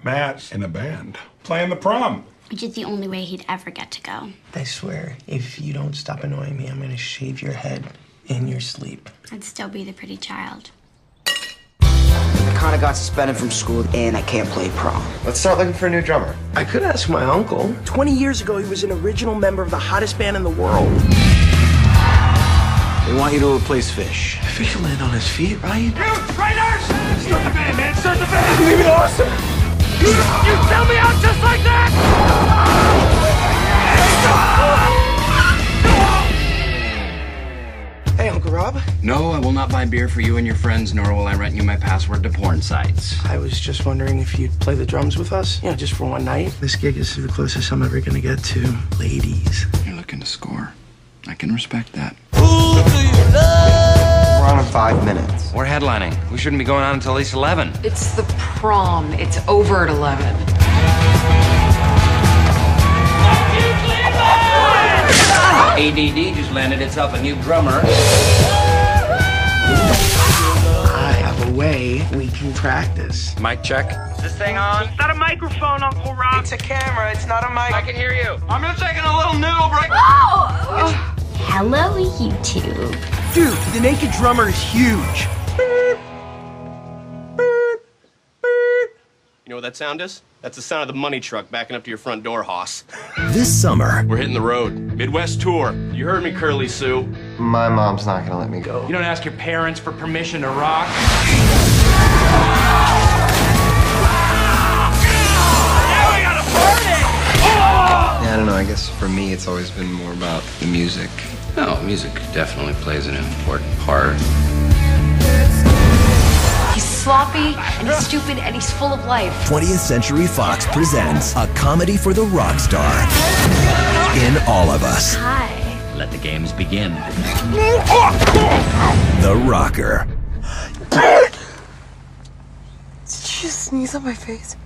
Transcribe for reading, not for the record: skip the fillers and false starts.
Matt's in a band, playing the prom. Which is the only way he'd ever get to go. I swear, if you don't stop annoying me, I'm gonna shave your head in your sleep. I'd still be the pretty child. I kinda got suspended from school and I can't play prom. Let's start looking for a new drummer. I could ask my uncle. 20 years ago, he was an original member of the hottest band in the world. They want you to replace Fish. Fish will land on his feet, right? You traitors! Start the band, man! Start the band! It's gonna be awesome! You sell me out just like that? Hey, Uncle Rob. No, I will not buy beer for you and your friends, nor will I rent you my password to porn sites. I was just wondering if you'd play the drums with us, just for one night. This gig is the closest I'm ever gonna get to ladies. You're looking to score. I can respect that. We're on in 5 minutes. We're headlining. We shouldn't be going on until at least 11. It's the prom. It's over at 11. ADD just landed itself a new drummer. I have a way we can practice. Mic check. Is this thing on? It's not a microphone, Uncle Rob. It's a camera, it's not a mic. I can hear you. I'm gonna take a little noodle break. Hello, YouTube. Dude, the naked drummer is huge. You know what that sound is? That's the sound of the money truck backing up to your front door, Hoss. This summer, We're hitting the road. Midwest tour. You heard me, Curly Sue. My mom's not gonna let me go. You don't ask your parents for permission to rock. Yeah, I don't know, I guess for me it's always been more about the music. No, music definitely plays an important part. He's sloppy, and he's stupid, and he's full of life. 20th Century Fox presents a comedy for the rock star in All of Us. Hi. Let the games begin. The Rocker. Did you just sneeze on my face?